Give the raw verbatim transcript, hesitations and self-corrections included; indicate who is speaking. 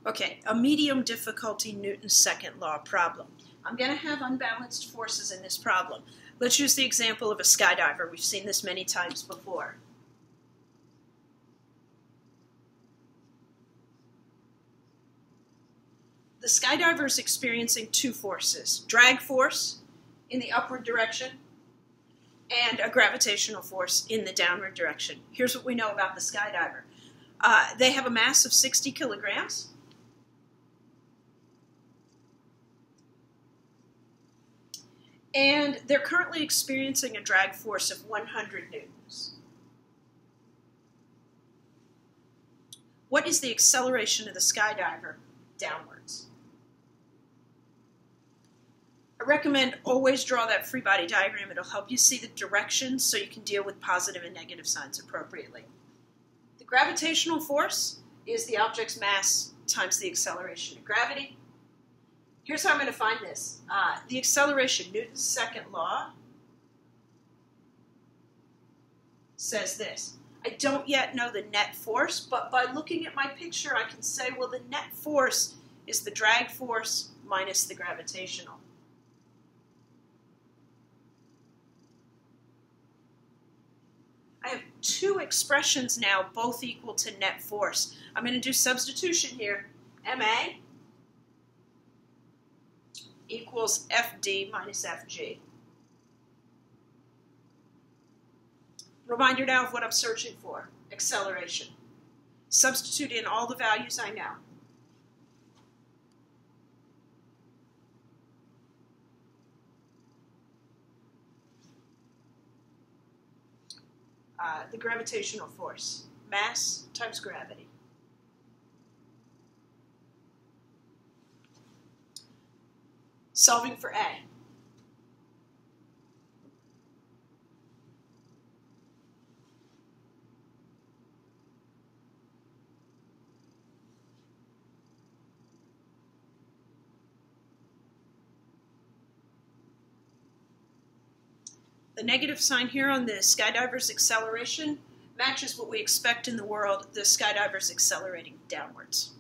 Speaker 1: Okay, a medium difficulty Newton's second law problem. I'm going to have unbalanced forces in this problem. Let's use the example of a skydiver. We've seen this many times before. The skydiver is experiencing two forces, drag force in the upward direction and a gravitational force in the downward direction. Here's what we know about the skydiver. Uh, they have a mass of sixty kilograms. And they're currently experiencing a drag force of one hundred newtons. What is the acceleration of the skydiver downwards? I recommend always draw that free body diagram. It'll help you see the directions so you can deal with positive and negative signs appropriately. The gravitational force is the object's mass times the acceleration of gravity. Here's how I'm going to find this. Uh, the acceleration, Newton's second law, says this. I don't yet know the net force, but by looking at my picture, I can say, well, the net force is the drag force minus the gravitational. I have two expressions now, both equal to net force. I'm going to do substitution here. M A equals F D minus F G. Reminder now of what I'm searching for, acceleration. Substitute in all the values I know. Uh, the gravitational force, mass times gravity. Solving for A. The negative sign here on the skydiver's acceleration matches what we expect in the world, the skydiver's accelerating downwards.